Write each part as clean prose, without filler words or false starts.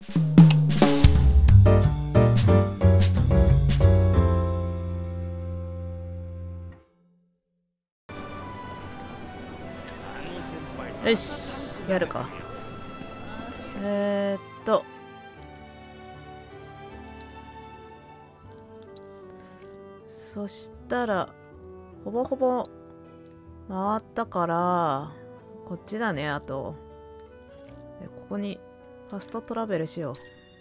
よし、やるか。そしたらほぼほぼ回ったから、こっちだね。あとここにファストトラベルしよう。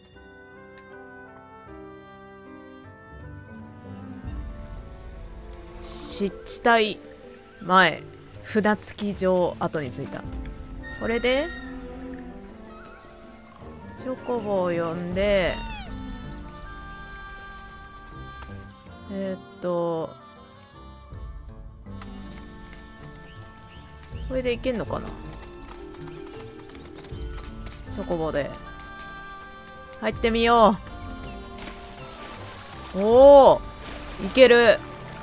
湿地帯前、船着き場跡に着いた。これでチョコボを呼んで、これでいけんのかな。チョコボで入ってみよう。おお、いける。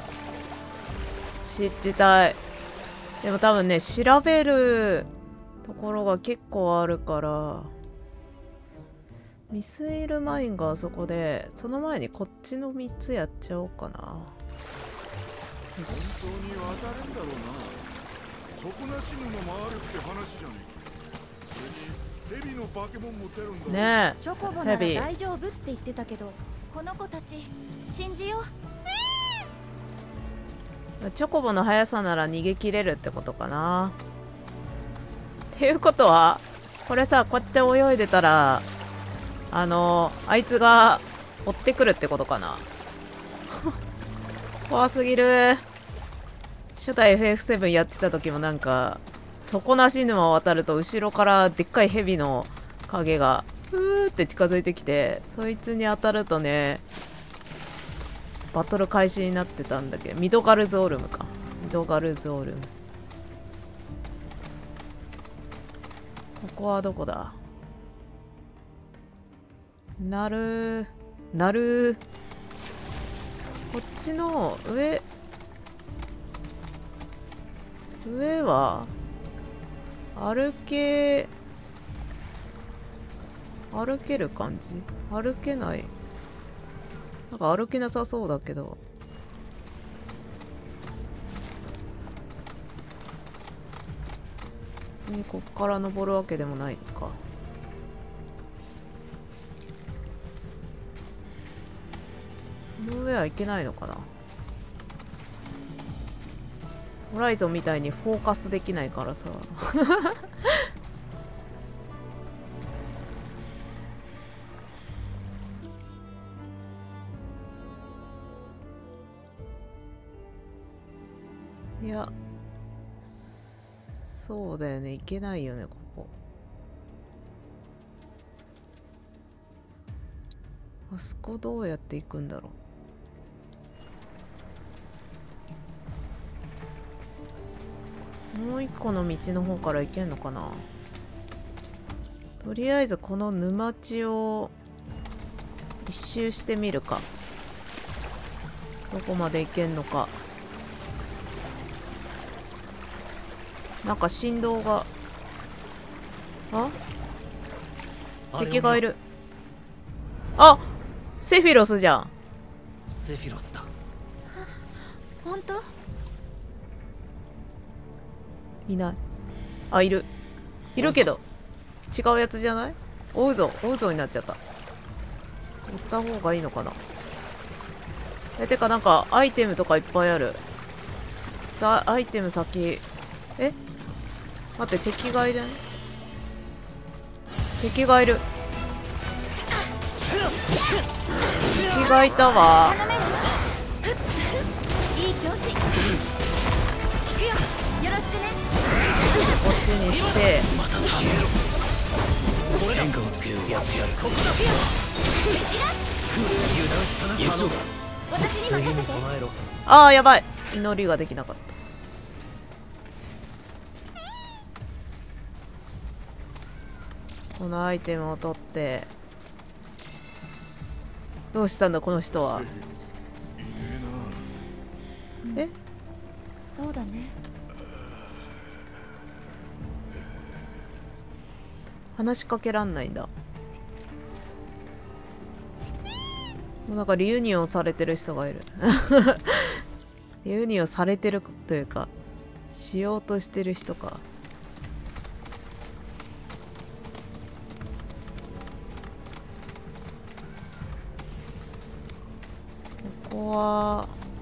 湿地帯でも多分ね、調べるところが結構あるから、ミスイルマインがあそこで、その前にこっちの3つやっちゃおうかな。よし。 本当に渡るんだろうな。底なし沼もあるって話じゃねえか。それにヘビの化け物も出るんだねえ、 チョコボなら大丈夫って言ってたけど、この子たち信じよう。 チョコボの速さなら逃げ切れるってことかな。っていうことはこれさ、こうやって泳いでたらあいつが追ってくるってことかな。怖すぎる。初代 FF7 やってた時もなんか底なし沼を渡ると後ろからでっかいヘビの影がふーって近づいてきて、そいつに当たるとねバトル開始になってたんだけど、ミドガルゾールムか。ミドガルゾールム。ここはどこだ。なるこっちの上は歩ける感じ。歩けない、なんか歩けなさそうだけど。別にこっから登るわけでもないか。この上はいけないのかな。ホライゾンみたいにフォーカスできないからさ。いや、そうだよね、いけないよね、ここ。あそこどうやって行くんだろう。もう一個の道の方から行けんのかな。とりあえずこの沼地を一周してみるか。どこまで行けんのか。なんか振動が、敵がいる。あ、セフィロスじゃん。 セフィロスだ。 本当？ いない。あ、いるけど違うやつじゃない。追うぞになっちゃった。追った方がいいのかな。てかなんかアイテムとかいっぱいある。さあアイテム先。待って、敵がいる。敵がいたわ。 いい調子。聞くよ。よろしくね。 こっちにして変化をつけよう。やってやる。ここだ。油断したな。行くぞ。 私に次に任せて。 備えろ。 あーやばい、祈りができなかった。このアイテムを取って。どうしたんだこの人は。 そうだね。 話しかけらんないんだ。 もうなんかリユニオンされてる人がいるリユニオンされてるというかしようとしてる人か。こ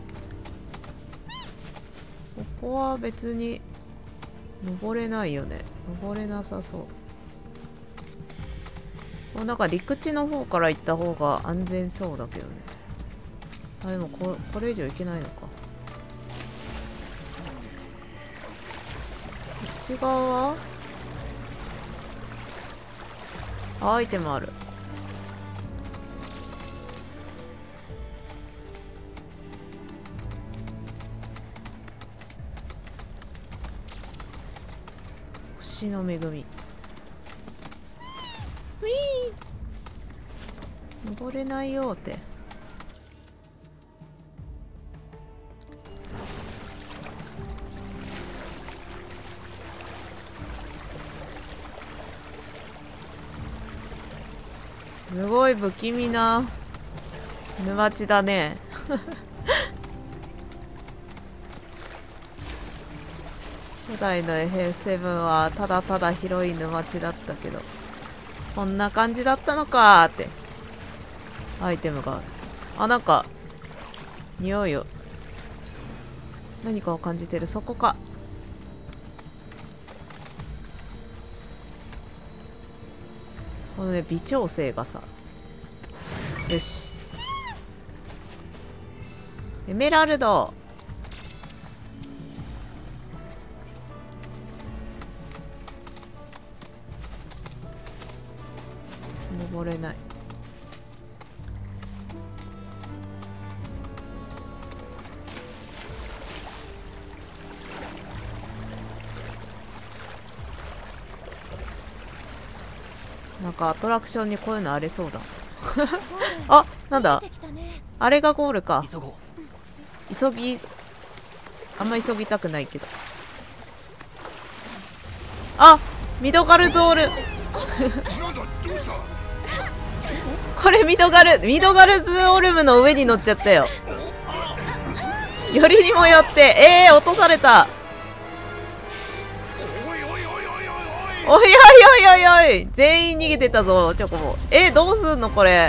こは別に登れないよね。登れなさそう。こうなんか陸地の方から行った方が安全そうだけどね。あ、でもこれ以上行けないのか。こっち側はアイテムある。星の恵み。ウィー登れないよって。すごい不気味な沼地だね初代の FF7 はただただ広い沼地だったけど、こんな感じだったのかーって。アイテムがある。あ、なんか匂いを、何かを感じてる。そこか。このね、微調整がさ。よし、エメラルド。登れない。なんかアトラクションにこういうのありそうだあ、なんだ、あれがゴールか。急ぎ、あんま急ぎたくないけど。あ、ミドガルゾールこれミドガルズオルムの上に乗っちゃったよ。よりにもよって落とされた。おいおいおい、全員逃げてたぞチョコボ。どうすんのこれ。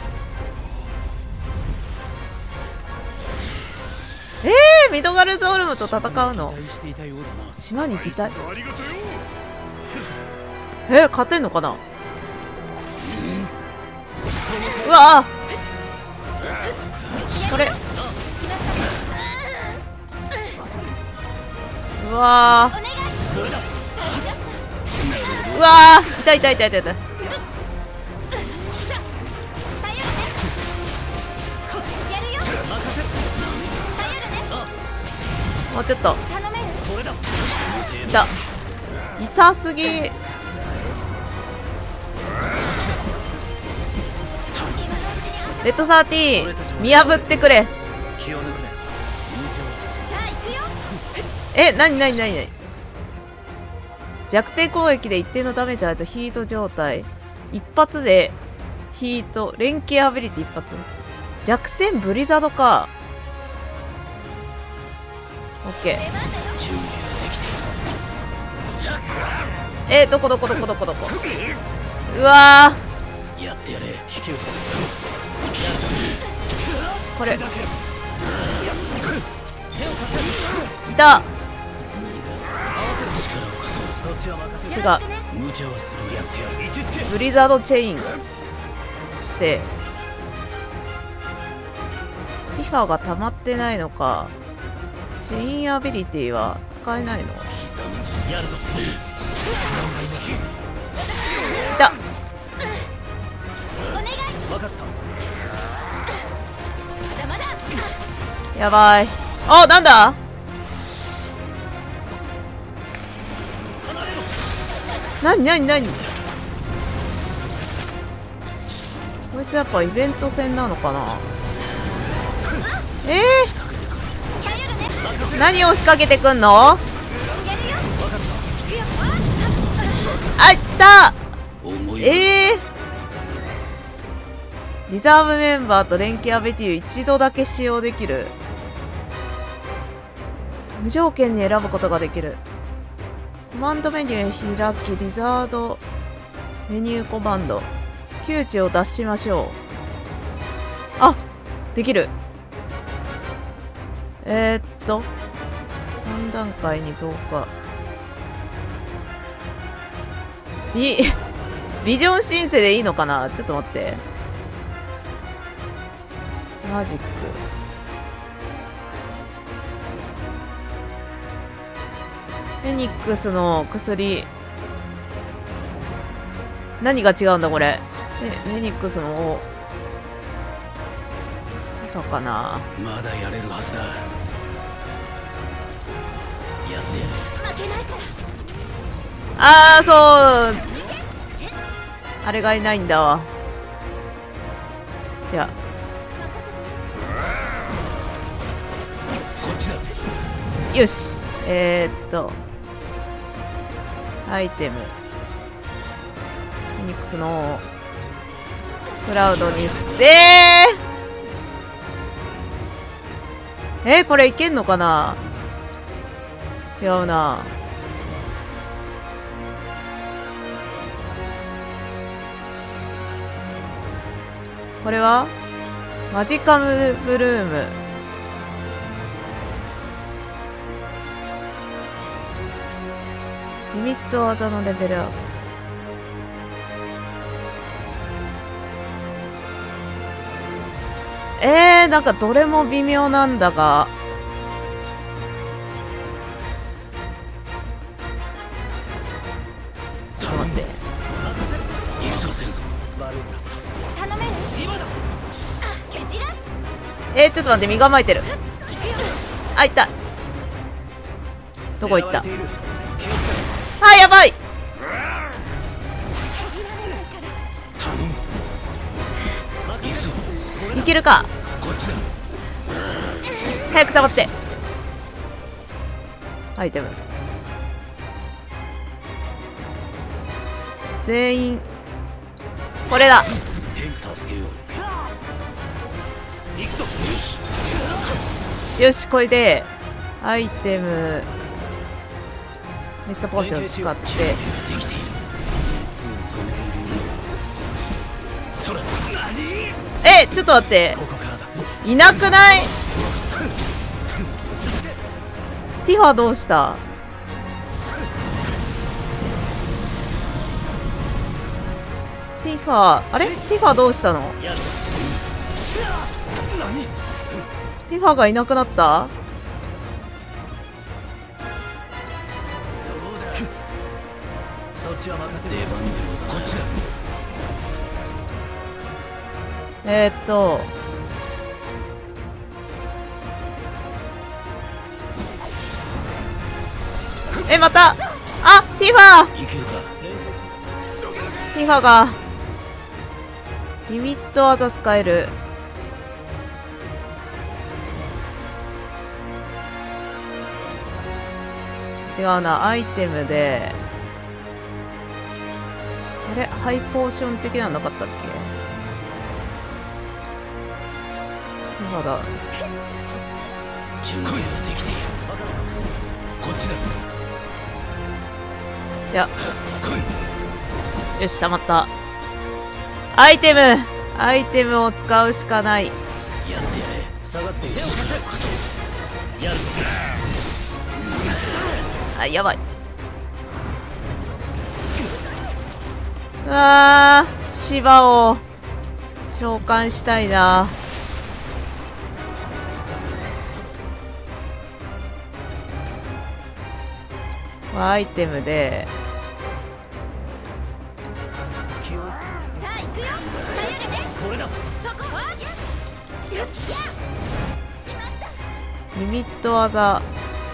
ミドガルズオルムと戦うの。島に来たい。勝てんのかな。うわこれ、うわうわー、痛い痛い痛い痛い痛い。もうちょっと。痛すぎ。レッド13見破ってくれ。なに弱点攻撃で一定のダメージあるとヒート状態。一発でヒート連携アビリティ一発。弱点ブリザードか。オッケー。どこうわー、 やってやれ。 これいた。違う、ブリザードチェインしてスティファが溜まってないのか。チェインアビリティは使えないの。いた。やばい。あ、なんだ。なにこいつやっぱイベント戦なのかな。何を仕掛けてくんの。あ、いった。 リザーブメンバーと連携アベティを一度だけ使用できる。無条件に選ぶことができる。コマンドメニュー開き、リザードメニューコマンド、窮地を脱しましょう。あ、できる。3段階に増加。ビジョンシンセでいいのかな。ちょっと待って。マジック。フェニックスの薬。何が違うんだこれ。フェニックスのそうかな。 まだやれるはずだ。やってやれ。 負けないから。 ああ、そう。あれがいないんだわ。じゃあこっちだ。 よし。アイテムフェニックスのクラウドにしてこれいけんのかな。違うな。これはマジカムブルーム。リミット技のレベルアップ。なんかどれも微妙なんだが。ちょっと待って。 優勝するぞ。 頼める？今だ。あ、ケチラ。 ちょっと待って、身構えてる。あ、いった。どこ行った。あ、やばい。 頼む。行くぞ。 いけるか。 こっちだ。 早く溜まって。アイテム全員これだ。 助けよう。行くぞ。よし。 よし、これでアイテムミスターポーション使ってできている。そら。 ちょっと待って、 ここからだ。 いなくない？ティファどうした？ティファ、あれ？ティファどうしたの？ティファがいなくなった？ そっちは任せて。出番のようだ。こっちだ。 また、あ、ティファいけるか。 ティファがリミット技使える。違うな、アイテムであれ、ハイポーション的なのなかったっけ。ティファだ。 準備はできている。こっちだ。 じゃあよし、溜まった。アイテムを使うしかない。 やってやれ。下がって手を貸せ。やるぞ。 あ、やばい。芝を召喚したいな。アイテムでさあ行くよ。頼れね。 これだ。 そこは。やっしまった。 リミット技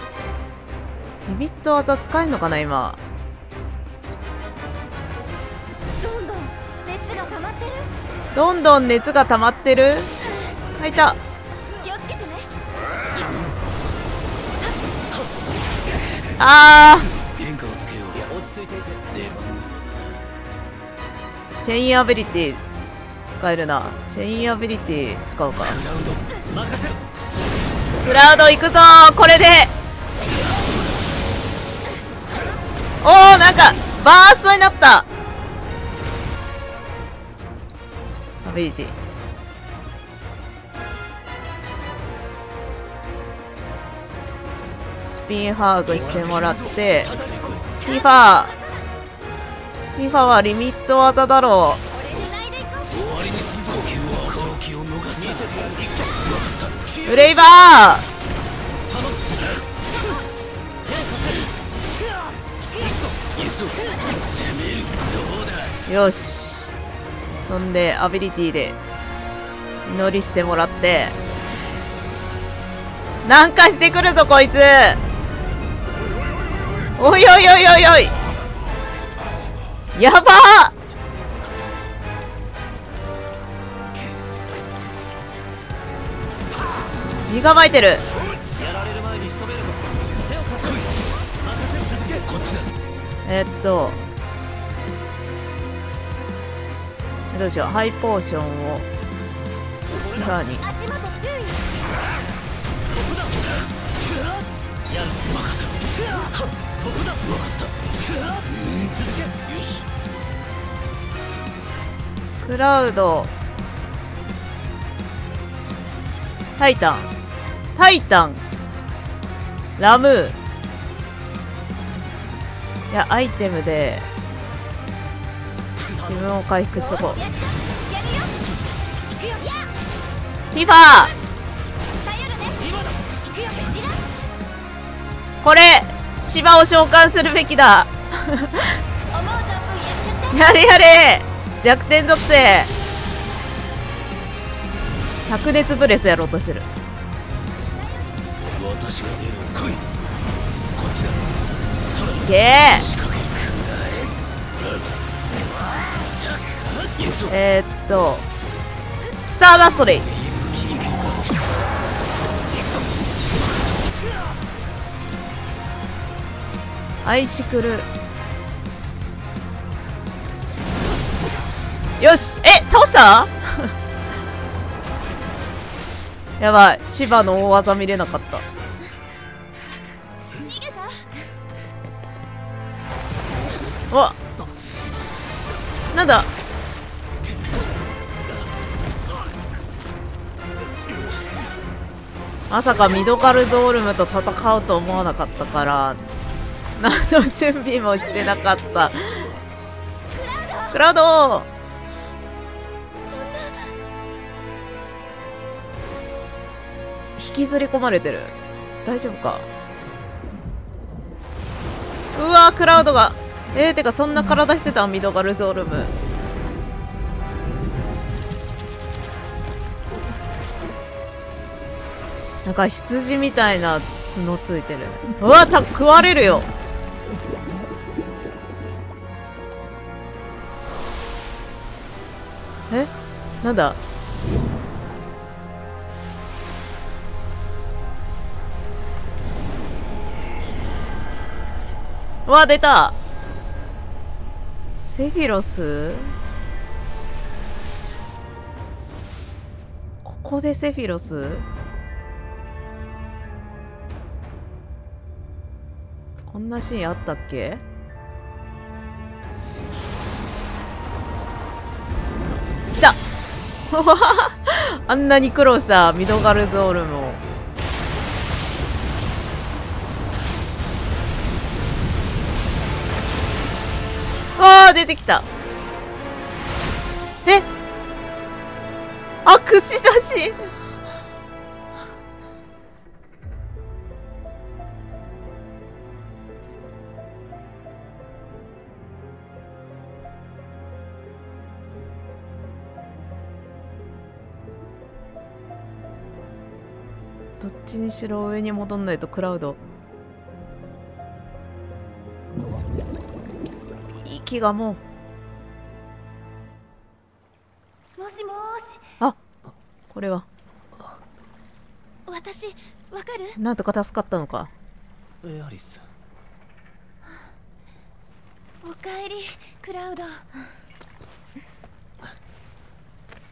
使えるのかな今。 どんどん熱が溜まってる。 どんどん熱が溜まってる。あ、いた。 気をつけてね。 変化をつけよう。落ち着いていて。出番のようだな。 チェインアビリティ使えるな。チェインアビリティ使うか。 ラウンド任せろ。 クラウド行くぞー。これでおー、なんかバーストになった。アビリティスピンハーグしてもらって、フィファはリミット技だろう。ブレイバー。よし、そんでアビリティで祈りしてもらって、なんかしてくるぞこいつ。おいおいおいおいおい、やばー。身構えてる。どうしよう。ハイポーションをさらにクラウド、タイタン、ラムー。いや、アイテムで自分を回復しとこう。ティファー、これ芝を召喚するべきだ。やれやれ、弱点属性。灼熱ブレスやろうとしてる。 私が出る。来い。こっちだ。 いけー。スターダストでいい。アイシクル。よし、倒したやばい、芝の大技見れなかった。お、なんだ。まさかミドカルゾールムと戦うと思わなかったから何の準備もしてなかった。クラウド、引きずり込まれてる。大丈夫か。うわー、クラウドがてかそんな体してたん、ミドガルゾールム。なんか羊みたいな角ついてる。うわ、食われるよ。なんだ。うわ、出た。セフィロス、ここでセフィロス。こんなシーンあったっけ。来たあんなに苦労したミドガルゾールも。あー、出てきた。あ、串刺し。どっちにしろ上に戻んないとクラウド息がもう。 もしもし。 あ、これは私わかる？ なんとか助かったのか。 エアリス、 おかえりクラウド。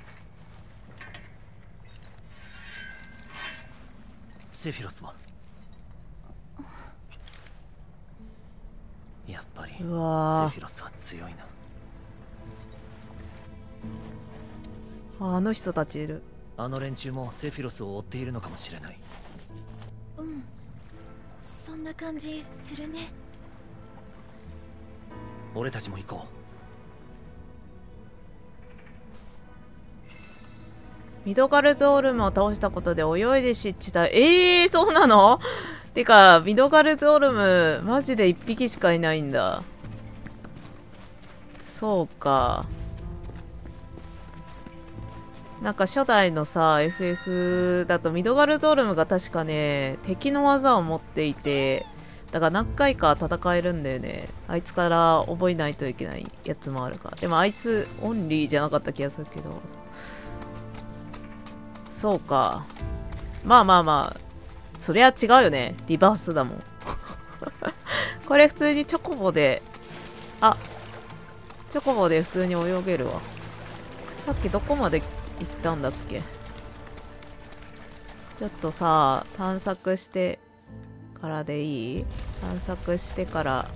セフィロスはやっぱりセフうわィロスは強いな。 ー、あの人たちいる。 あの連中もセフィロスを追っているのかもしれない。 そんな感じするね。 俺たちも行こミドガルゾールムを倒したことで泳いで湿地帯。そうなの？てかミドガルゾールムマジで1匹しかいないんだ。そうか。なんか初代のさ FF だとミドガルゾールムが確かね敵の技を持っていて、だから何回か戦えるんだよね。あいつから覚えないといけないやつもあるから。でもあいつオンリーじゃなかった気がするけど。そうか。まあまあまあそりゃ違うよね。リバースだもんこれ普通にチョコボで、チョコボで普通に泳げるわ。さっきどこまで行ったんだっけ。ちょっとさ探索してからでいい？探索してから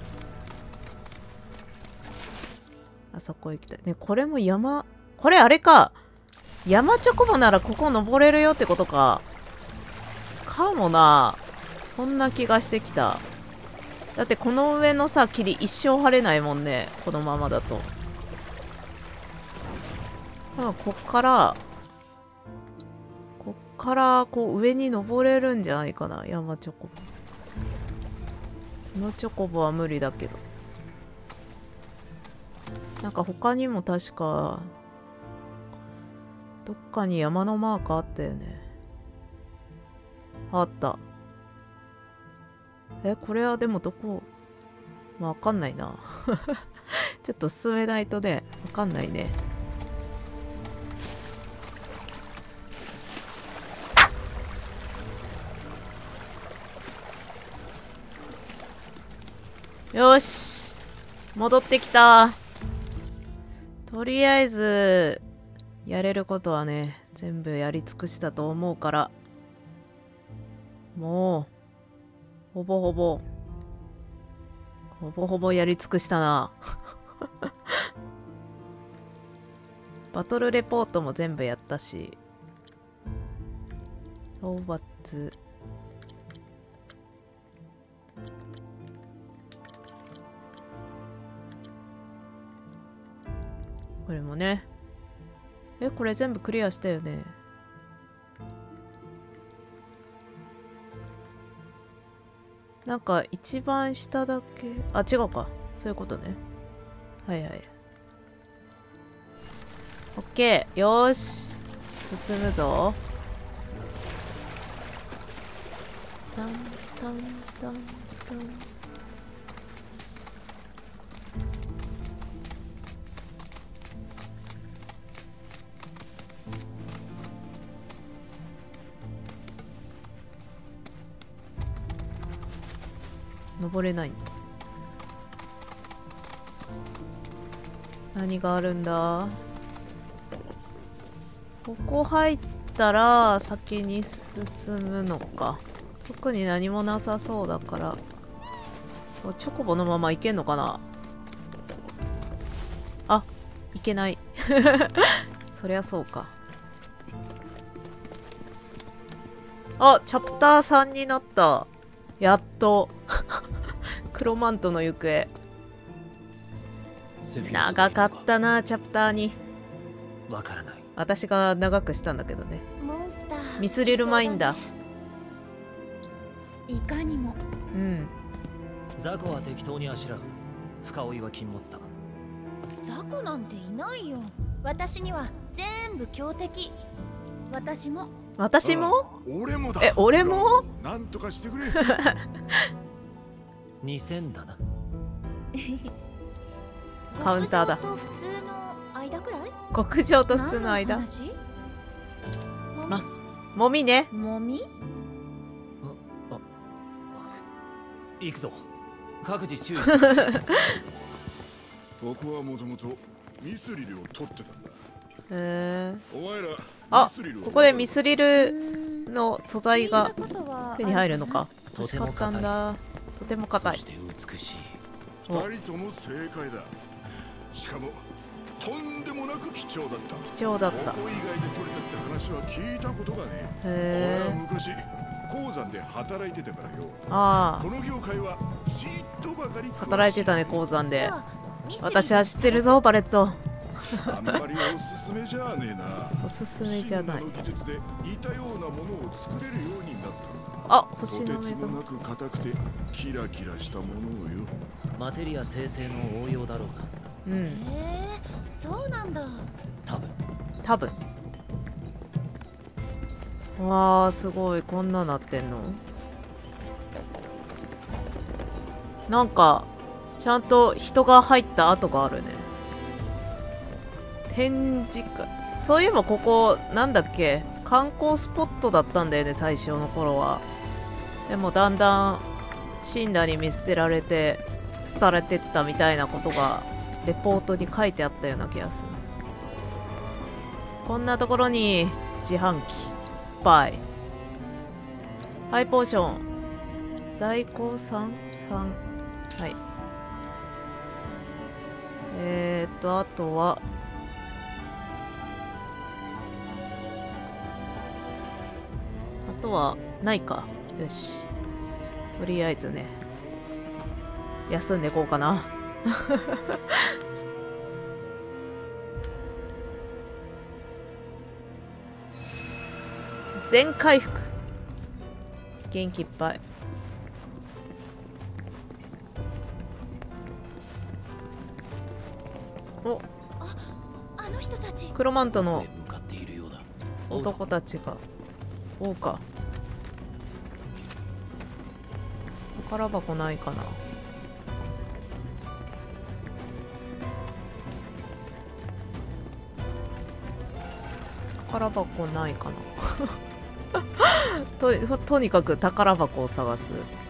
あそこ行きたいね。これも山、これあれか、山チョコボならここ登れるよってことか。かもな。そんな気がしてきた。だってこの上のさ霧一生晴れないもんね、このままだと。こっからこう上に登れるんじゃないかな、山チョコボ。このチョコボは無理だけど。なんか他にも確かどっかに山のマークあったよね。あった。これはでもどこ、わかんないなちょっと進めないとね、わかんないね。よし、戻ってきた。とりあえずやれることはね全部やり尽くしたと思うから、もうほぼほぼやり尽くしたなバトルレポートも全部やったし、討伐これもね。これ全部クリアしたよね。なんか一番下だけ、違うか、そういうことね。はいはい。オッケー、よーし進むぞ。タンタンタンタン。登れない。何があるんだ。ここ入ったら先に進むのか。特に何もなさそうだから、チョコボのまま行けんのかな。いけないそりゃそうか。チャプター3になった。やっとクロマントの行方。長かったな、チャプター2。 わからない。 私が長くしたんだけどね。 モンスターミスリルマインだ。 いかにも。 ザコは適当にあしらう。深追いは禁物だ。 ザコなんていないよ。私には全部強敵。私も俺もだ。 俺もなんとかしてくれ 2000だなカウンターだ。 極上と普通の間くらい？ 極上と普通の間。もみね。 もみ？ 行くぞ。各自注意僕はもともとミスリルを取ってたんだ。お前らここでミスリルの素材が手に入るのか。 とて欲しかったも硬いんだ。とても硬いそ。して美しい。 お二人とも正解だ。しかもとんでもなく貴重だった。 貴重だった。 ここ以外で取れたって話は聞いたことがねえ。 へえ。 俺は昔鉱山で働いてたからよ。 あこの業界はちっとばかり詳しい。 あ、働いてたね、鉱山で。 じゃあミステリー私は知ってるぞ、バレット。 あんまりおすすめじゃねえな。 おすすめじゃない。 真の技術で似たようなものを作れるようになったんだ。 あ、星の目だ。 とてつもなく硬くてキラキラしたものをよ。 マテリア生成の応用だろうか。 うん、 へえ、そうなんだ。 多分。 多分。わあ、すごい。こんななってんの。なんかちゃんと人が入った跡があるね。展示会。そういえばここなんだっけ、観光スポットだったんだよね、最初の頃は。でもだんだん死んだに見捨てられて廃れてったみたいなことがレポートに書いてあったような気がする。こんなところに自販機バイハイポーション在庫3はい。あとはないか。よし、とりあえずね休んでこうかな。全回復、元気いっぱい。お、 あの人たち。 黒マントの向かっているようだ。 男たちが。おうか。宝箱ないかな。宝箱ないかな。とにかく宝箱を探す。